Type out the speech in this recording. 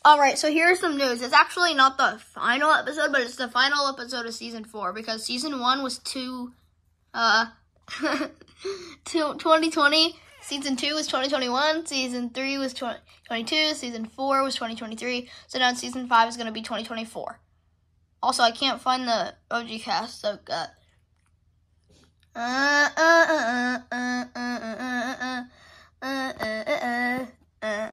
Alright, so here's some news. It's actually not the final episode, but it's the final episode of Season 4, because Season 1 was 2020, Season 2 was 2021, Season 3 was 2022, Season 4 was 2023, so now Season 5 is going to be 2024. Also, I can't find the OG cast, so got...